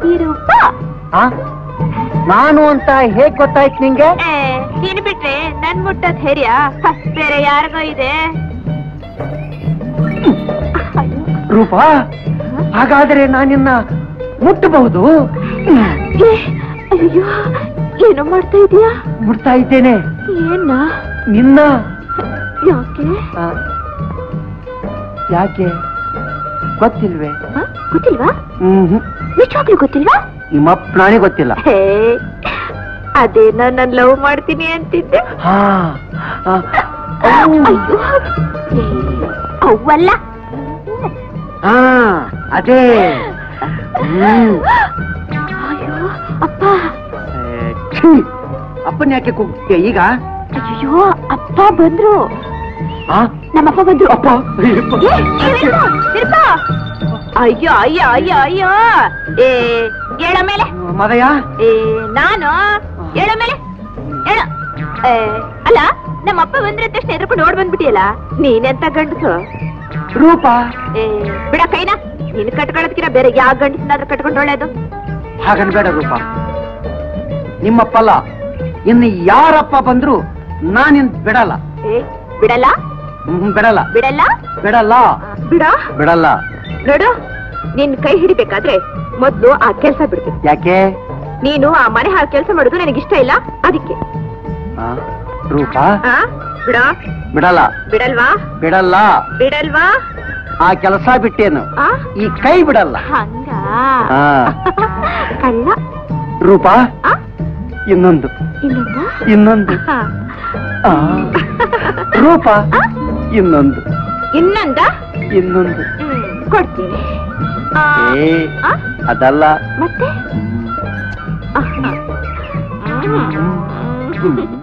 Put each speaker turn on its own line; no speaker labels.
ಈ ರೂಪ
ನಾನು ಅಂತ ಹೇಗ್ ಗೊತ್ತಾಯ್ತು ನಿಂಗೆ?
ನೀನು ಬಿಟ್ರೆ ನನ್ ಮುಟ್ಟ ಧೈರ್ಯ ಬೇರೆ ಯಾರಿಗೋ ಇದೆ.
ರೂಪ, ಹಾಗಾದ್ರೆ ನಾನಿನ್ನ ಮುಟ್ಟಬಹುದು?
ಅಯ್ಯೋ, ಏನೋ ಮಾಡ್ತಾ ಇದೀಯಾ?
ಮುಟ್ತಾ ಇದ್ದೇನೆ.
ಏನ?
ನಿನ್ನ.
ಯಾಕೆ?
ಯಾಕೆ ಗೊತ್ತಿಲ್ವೇ?
ಗೊತ್ತಿಲ್ವಾ? ನಿಜವಾಗ್ಲೂ ಗೊತ್ತಿಲ್ವಾ?
ನಿಮ್ಮಪ್ಪ ನಾನೇ ಗೊತ್ತಿಲ್ಲ.
ಅದೇನ ನಾನು ಲವ್ ಮಾಡ್ತೀನಿ ಅಂತಿದ್ದೆ. ಅಯ್ಯೋ, ಅವ್ವಲ್ಲ.
ಅದೇ.
ಅಯ್ಯೋ ಅಪ್ಪ.
ಅಪ್ಪನ ಯಾಕೆ ಕೂಗ್ತೀಯ ಈಗ?
ಅಯ್ಯೋ, ಅಪ್ಪ ಬಂದ್ರು. ನಮ್ಮಪ್ಪ ಬಂದ್ರು.
ಅಪ್ಪ.
ಅಯ್ಯೋ ಅಯ್ಯೋ ಅಯ್ಯೋ ಅಯ್ಯೋ. ಹೇಳ ಮೇಲೆ
ಮದಯ.
ನಾನು ಹೇಳ ಮೇಲೆ ಹೇಳ. ಅಲ್ಲ, ನಮ್ಮಪ್ಪ ಬಂದ್ರೆ ತಕ್ಷಣ ಎದ್ರಕೊಂಡು ಓಡ್ ಬಂದ್ಬಿಟ್ಟಿಯಲ್ಲ, ನೀನೆಂತ ಗಂಡಸು?
ರೂಪ.
ಬಿಡ ಕೈನಾ, ನೀನ್ ಕಟ್ಕೊಳ್ಳೋದಕ್ಕಿಂತ ಬೇರೆ ಯಾವ ಗಂಡಸನಾದ್ರೂ ಕಟ್ಕೊಂಡು ಒಳ್ಳೇದು.
ಹಾಗನ್ಬೇಡ ರೂಪ, ನಿಮ್ಮಪ್ಪಲ್ಲ, ಇನ್ನು ಯಾರಪ್ಪ ಬಂದ್ರು ನಾನಿನ್ ಬಿಡಲ್ಲ.
ಬಿಡಲ್ಲ?
ಬಿಡಲ್ಲ.
ಬಿಡಲ್ಲ?
ಬಿಡಲ್ಲ.
ಬಿಡ?
ಬಿಡಲ್ಲ.
ನೋಡು, ನಿನ್ ಕೈ ಹಿಡಿಬೇಕಾದ್ರೆ ಮೊದ್ಲು ಆ ಕೆಲ್ಸ ಬಿಡ್ತೀನಿ.
ಯಾಕೆ?
ನೀನು ಆ ಮನೆ ಹಾಳು ಕೆಲಸ ಮಾಡೋದು ನನಗಿಷ್ಟ ಇಲ್ಲ, ಅದಕ್ಕೆ.
ರೂಪ.
ಬಿಡ?
ಬಿಡಲ್ಲ.
ಬಿಡಲ್ವಾ?
ಬಿಡಲ್ಲ.
ಬಿಡಲ್ವಾ?
ಆ ಕೆಲಸ ಬಿಟ್ಟೇನು, ಈ ಕೈ ಬಿಡಲ್ಲ.
ಹಂಗ ಕಳ್ಳ.
ರೂಪ, ಇನ್ನೊಂದು. ಇನ್ನೊಂದು. ರೂಪ, ಇನ್ನೊಂದು.
ಇನ್ನೊಂದ?
ಇನ್ನೊಂದು
ಕೊಡ್ತೀನಿ.
ಅದಲ್ಲ.
ಮತ್ತೆ